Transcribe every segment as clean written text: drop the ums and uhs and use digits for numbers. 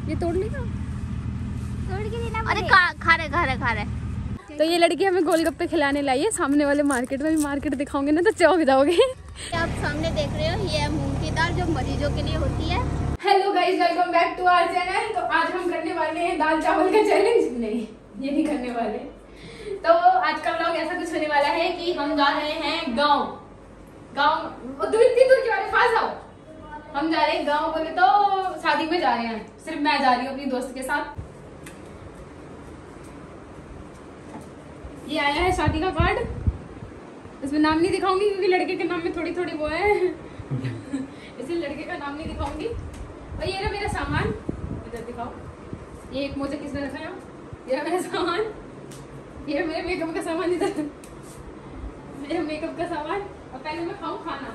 ये तोड़ लेगा, तोड़ के देना। अरे खा रहे। तो ये लड़की हमें गोलगप्पे खिलाने लाई है सामने वाले मार्केट में। मार्केट दिखाऊंगे ना तो चौंक जाओगे। आप सामने देख रहे हो, ये है मूंग की दाल जो मरीजों के लिए होती है। Hello guys, welcome back to our channel. तो आज हम करने वाले हैं दाल चावल का चैलेंज। नहीं, ये नहीं करने वाले। तो आज का व्लॉग ऐसा कुछ होने वाला है कि हम जा रहे हैं गाँव। दूर के वाले पास आओ। हम जा रहे हैं गाँव, बोले तो शादी में जा रहे हैं। सिर्फ मैं जा रही हूँ अपनी दोस्त के साथ। ये आया है शादी का कार्ड। इसमें नाम नहीं दिखाऊंगी क्योंकि लड़के के नाम में थोड़ी थोड़ी वो है। इसलिए लड़के का नाम नहीं दिखाऊंगी। और ये रहा मेरा सामान, इधर दिखाओ। ये एक मोजा किसने रखा है? ये रहा मेरा सामान, ये मेरे मेकअप का सामान। इधर मेरा मेकअप का सामान। और पहले मैं खाऊं खाना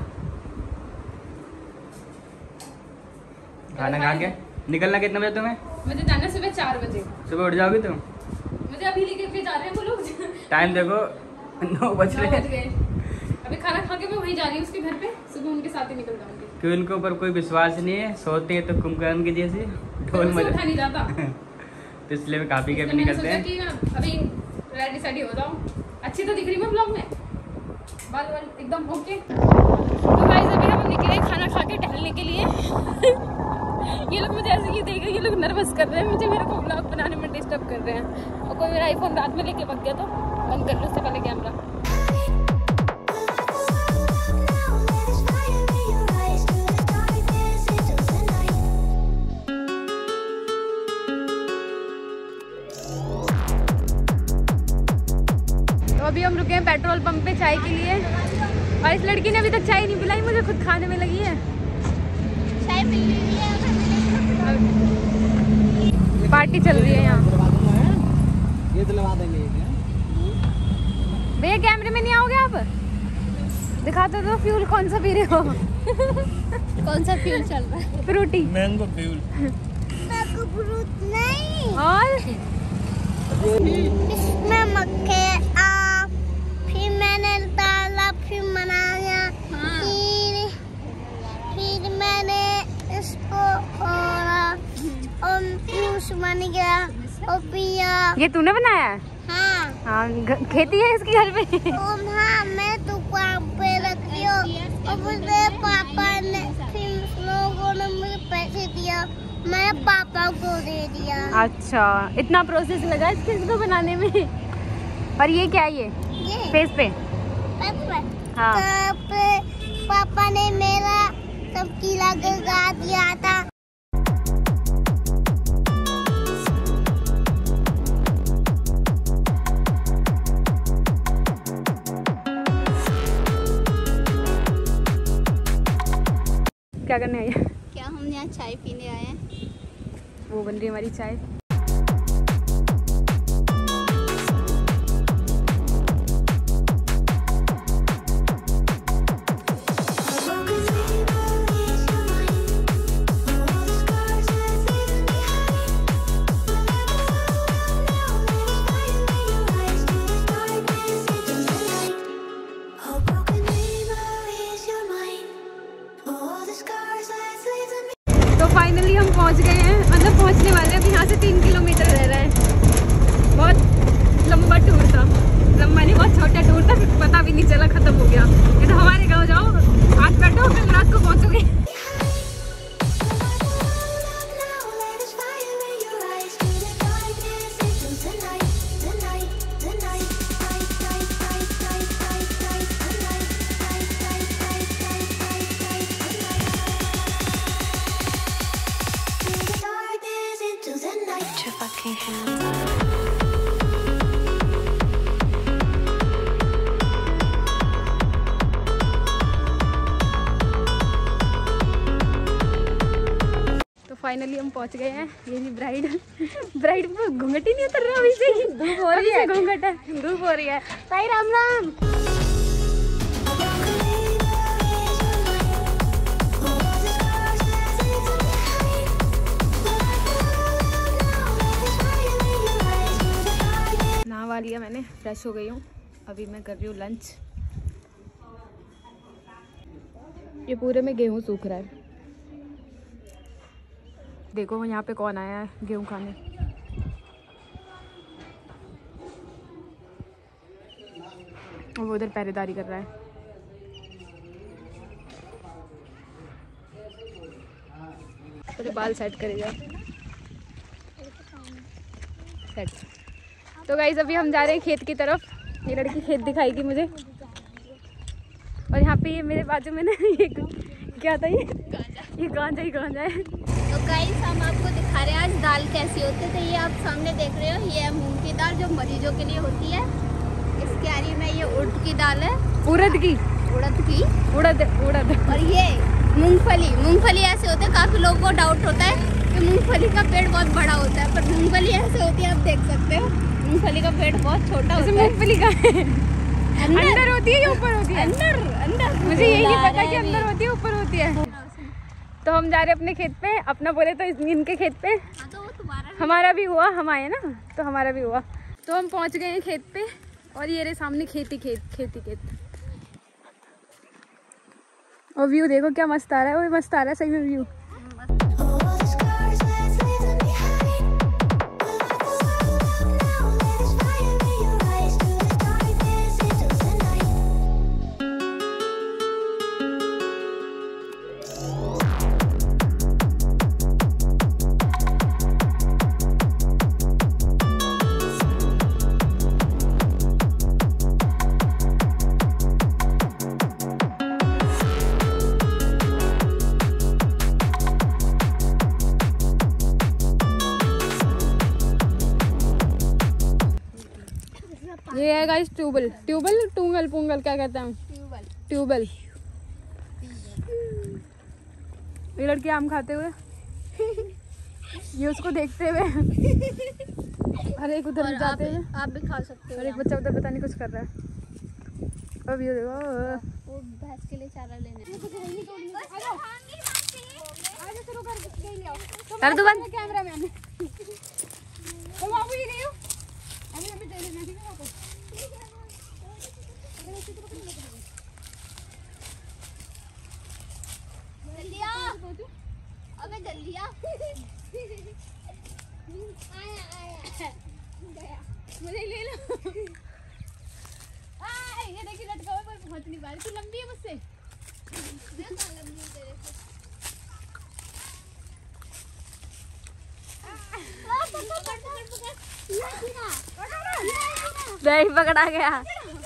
खा के निकलना कितने बजे तुम्हें? मुझे जाना सुबह 4 बजे। सुबह उठ जाओगी तुम? मुझे अभी लेके जा रहे हैं वो लोग। टाइम देखो 9 बज गए। अभी खाना खा के मैं वहीं जा रही हूँ उसके घर पे। सुबह उनके साथ ही निकल जाऊंगी क्यों इनके ऊपर कोई विश्वास नहीं है। सोते हैं तो कुंभकर्ण की जैसे ढोल मजा नहीं जाता। तो इसलिए मैं काफी के भी निकलते हैं। कि अभी रेडी सेडी हो जाऊँ। अच्छी तो दिख रही मैं ब्लॉग में, बाल एकदम ओके। तो गाइस अभी हम निकले खाना खा के टहलने के लिए। ये लोग मुझे ऐसे ही देख रहे हैं, ये लोग नर्वस कर रहे हैं मुझे, मेरे को ब्लॉग बनाने में डिस्टर्ब कर रहे हैं। और कोई मेरा आईफोन रात में लेके भाग गया तो बंद कर लो उससे पहले कैमरा। तो अभी हम रुके हैं पेट्रोल पंप पे चाय के लिए। और इस लड़की ने अभी तक चाय नहीं पिलाई, मुझे खुद खाने में लगी है। चाय पी ली है, पार्टी चल रही है यहाँ। ये दिलवा देंगे भैया, कैमरे में नहीं आओगे आप? दिखाते तो फ्यूल कौन सा पी रहे हो? कौन सा फ्यूल चल रहा है? Frooti, mango fuel. Mango fruit नहीं। और इसमें मक्खे फिर मैंने डाला, फिर बनाया। फिर मैंने इसको और जूस बन गया और पिया। ये तूने बनाया है? हाँ, खेती है इसके घर पे। हाँ, मैं दुकान पे रख दिया और मुझे पापा ने, फिर लोगों ने मुझे पैसे दिया, मैं पापा को दे दिया। अच्छा, इतना प्रोसेस लगा इसको बनाने में। और ये क्या है? ये फेस पे? हाँ। पापा ने मेरा सब कीला लगा दिया था। क्या करने आए? क्या हम यहाँ चाय पीने आए हैं? वो बन रही है हमारी चाय। तो फाइनली हम पहुंच गए हैं, मतलब पहुंचने वाले हैं। अभी यहाँ से 3 किलोमीटर रह रहा है। बहुत लंबा टूर था, लंबा नहीं बहुत छोटा टूर था, पता भी नहीं चला खत्म हो गया। ये तो हमारे गाँव जाओ, आज बैठो कल रात को पहुंचोगे। फाइनली हम पहुंच गए हैं। ये भी ब्राइड को घूंघट ही नहीं उतर रहा अभी से। धूप हो रही है, घूंघट है, धूप हो रही है। साई राम राम। नहा लिया मैंने, फ्रेश हो गई हूँ। अभी मैं कर रही हूँ लंच। ये पूरे में गेहूँ सूख रहा है। देखो यहाँ पे कौन आया है गेहूँ खाने। वो उधर पहरेदारी कर रहा है। तो बाल सेट करेगा सेट। तो गाइस अभी हम जा रहे हैं खेत की तरफ। ये लड़की खेत दिखाएगी मुझे। और यहाँ पे ये मेरे बाजू में ना ये क्या था, ये गांजा ही गांजा है। तो गाइस हम आपको दिखा रहे हैं आज दाल कैसी होती है। तो ये आप सामने देख रहे हो, ये है मूंग की दाल जो मरीजों के लिए होती है। इस क्यारी में ये उड़द की दाल है, उड़द की। और ये मूंगफली ऐसे होते हैं। काफी लोगों को डाउट होता है कि मूंगफली का पेड़ बहुत बड़ा होता है, पर मूंगफली ऐसे होती है। आप देख सकते हो मूंगफली का पेड़ बहुत छोटा होता है। मूंगफली का अंदर होती है या ऊपर होती है? अंदर मुझे यही नहीं पता कि अंदर होती है ऊपर होती है। तो हम जा रहे हैं अपने खेत पे। अपना बोले तो इनके खेत पे। तो हमारा भी हुआ, हम आए ना तो हमारा भी हुआ। तो हम पहुंच गए हैं खेत पे और ये रहे सामने खेती। और व्यू देखो क्या मस्त आ रहा है। वो मस्त आ रहा है सही में व्यू। ये है गाइस ट्यूबल टूंगल क्या कहते हैं? ट्यूबल। ये लड़की आम खाते हुए, ये उसको देखते हुए और एक उधर जाते हुए। आप भी खा सकते हो। और एक बच्चा उधर पता नहीं कुछ कर रहा है। अब ये देखो वो भैंस के लिए चारा लेने कर दो बंद कैमरामैन। तो बाबू ये नहीं हो अभी दे लेना ठीक है आपको। जल्दी आ, अबे जल्दी आ। आया मुझे ले लो। ये देखिए लटका हुआ, पर पहुंच नहीं पा रही। तू लंबी है मुझसे। लंबी तेरे से। नहीं पकड़ा गया।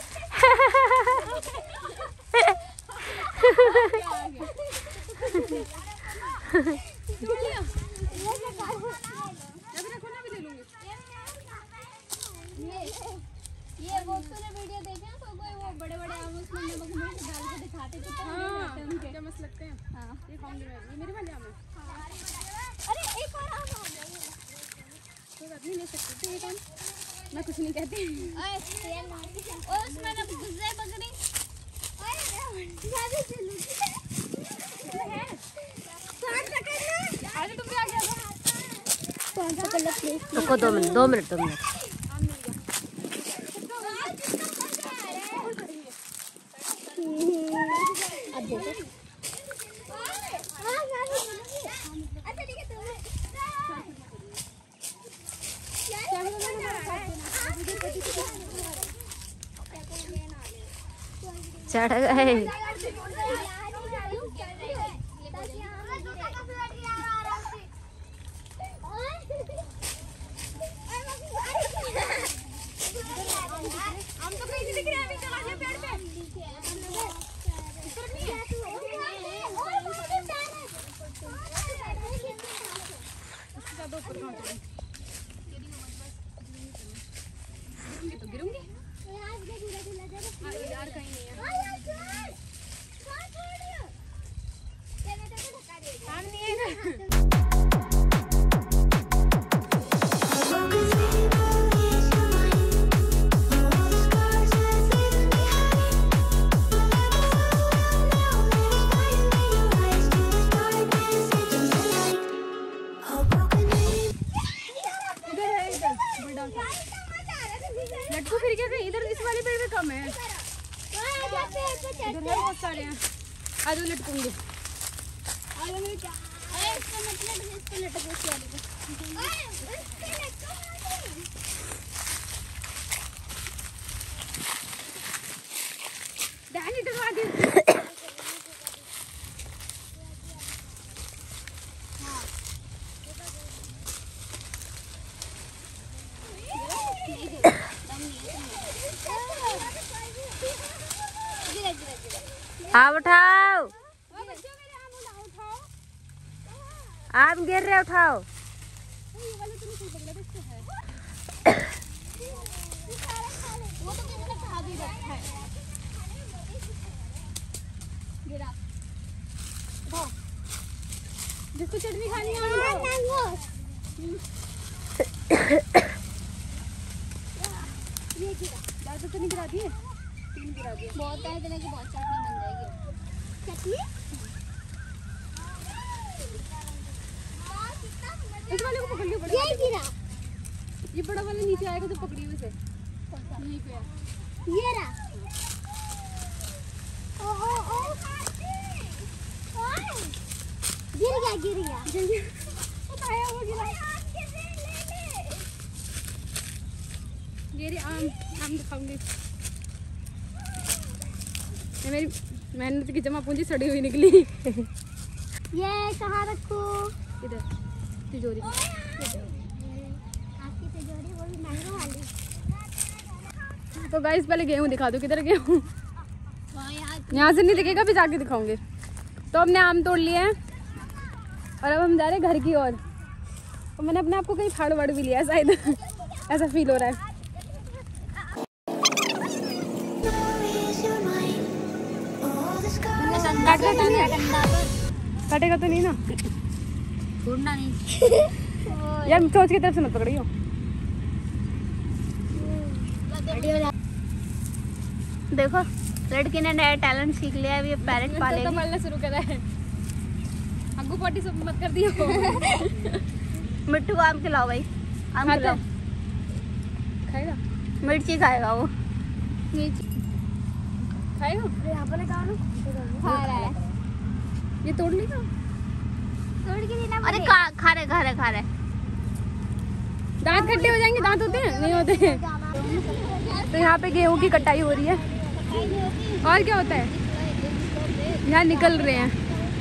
ये वो तूने वीडियो देखे हैं तो कोई वो बड़े-बड़े आम उसमें नमक मिर्च डाल के दिखाते हैं क्या मस्त लगते हैं। हां ये खाऊंगी मैं। ये मेरे वाले आम है। अरे एक और आम है तो नहीं ले सकते ये काम। मैं कुछ नहीं कहती। ओए तेल मार और उसमें ना घुस जाए बकरी। ओए ज्यादा चलू है कौन पकड़ना। आज तुम भी आ गया। कौन सा कलर प्लीज रुको 2 मिनट। अब देखो अच्छा ठीक है चढ़ गए। हम तो कहीं नहीं दिख रहे अभी। चला गया पेड़ पे। तो गिरूंगी यार कहीं नहीं है। काम नहीं है। लटकू फिर क्या कहीं इधर इस वाले पेड़ में कम है। इधर बहुत सारे हैं। आज लटकूंगी। इसको लटक इस वाले को। डैनी डरवा दी। आप उठाओ, आप गिर रहे, उठाओ। वो तो किसी ने खा भी रखा है। गिरा। जिसको चटनी खानी है ये गिरा। ज्यादा तो नहीं गिरा दिए, 3 गिरा दिए। बहुत है इतने की बहुत चटनी बन जाएगी। चटनी इस वाले को पकड़ लियो, बड़ा ये गिरा। ये बड़ा वाला नीचे आएगा तो पकड़ी हुई से यहीं पे है। ये रहा। ओ ओ ओ गिर गया जल्दी उठाया वो गिरा। ये रे आम दिखाऊंगी। ये मेरी मेहनत की जमा पूंजी सड़ी हुई निकली। ये कहाँ रखूं? इधर तिजोरी में। आपकी तिजोरी वो भी महंगा वाली। तो गाइस पहले गेहूं दिखा दो, किधर गेहूं? यहाँ से नहीं दिखेगा, भी जाके दिखाऊंगे। तो हमने आम तोड़ लिए हैं और अब हम जा रहे हैं घर की ओर। तो मैंने अपने आप को कहीं फाड़ वाड़ भी लिया है शायद। ऐसा फील हो रहा है। काटेगा तो नहीं ना? ढूंढना नहीं। यार सोच की तरफ से मत पकड़ियो। देखो लड़की ने नया टैलेंट सीख लिया है, ये पैरेट पालेगी। तो पालना शुरू करा है। अग्गू पार्टी सब मत कर दियो। मिट्टू को आम खिलाओ भाई, आम खिलाओ। खाएगा? मिर्ची खाएगा वो। खाएगा? यहाँ पर खा रहा है। ये तोड़ लेगा? तोड़ के देना। अरे खा रहे। दांत खट्टे हो जाएंगे। दांत होते हैं? नहीं होते हैं। तो यहाँ पे गेहूं की कटाई हो रही है। और क्या होता है? यहाँ निकल रहे हैं।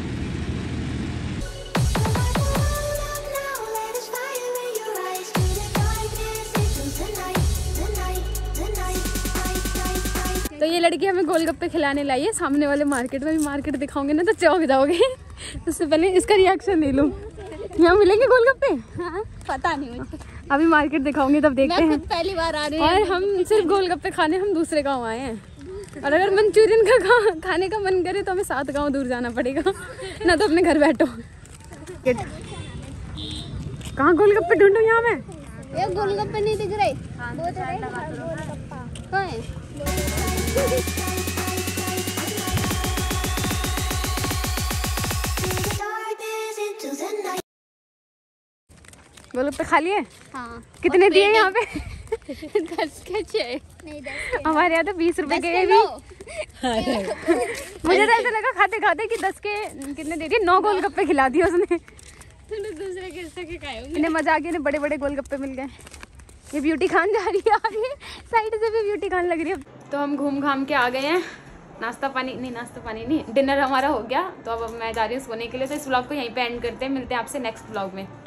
तो ये लड़की हमें गोलगप्पे खिलाने लाई है सामने वाले मार्केट में। भी मार्केट दिखाऊंगे ना तो चौंक जाओगे। उससे पहले इसका रिएक्शन ले लूं। यहाँ मिलेंगे गोलगप्पे? हाँ, पता नहीं मुझे। अभी मार्केट दिखाऊंगे तब देखते हैं। पहली बार आ रही हूँ। और हम सिर्फ गोलगप्पे खाने हम दूसरे गांव आए हैं। और अगर मंचूरियन का खाने का मन करे तो हमें 7 गांव दूर जाना पड़ेगा, ना तो अपने घर बैठो। कहाँ गोलगप्पे ढूंढूं यहाँ मैं? ये गोलगप्पे नहीं दिख रहे। कहाँ है? गोलगप्पे खा लिए? हाँ। कितने दिए यहाँ पे? 10 के 6। नहीं 10 हमारे यहाँ तो 20 रुपए के भी। मुझे तो ऐसा लगा खाते खाते कि 10 के कितने दे दिए। 9 गोलगप्पे खिला दिए उसने। दूसरे किस्से के खाए होंगे। इन्हें मजा आ गया, इन्हें बड़े बड़े गोलगप्पे मिल गए। ये ब्यूटी खान जा रही है आगे, साइड से भी ब्यूटी खान लग रही है। तो हम घूम घाम के आ गए हैं। नाश्ता पानी नहीं, डिनर हमारा हो गया। तो अब मैं जा रही हूँ सोने के लिए। तो इस व्लॉग को यहीं पे एंड करते हैं। मिलते हैं आपसे नेक्स्ट व्लॉग में।